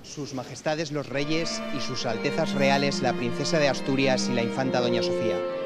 Sus Majestades los Reyes y Sus Altezas Reales la Princesa de Asturias y la Infanta Doña Sofía.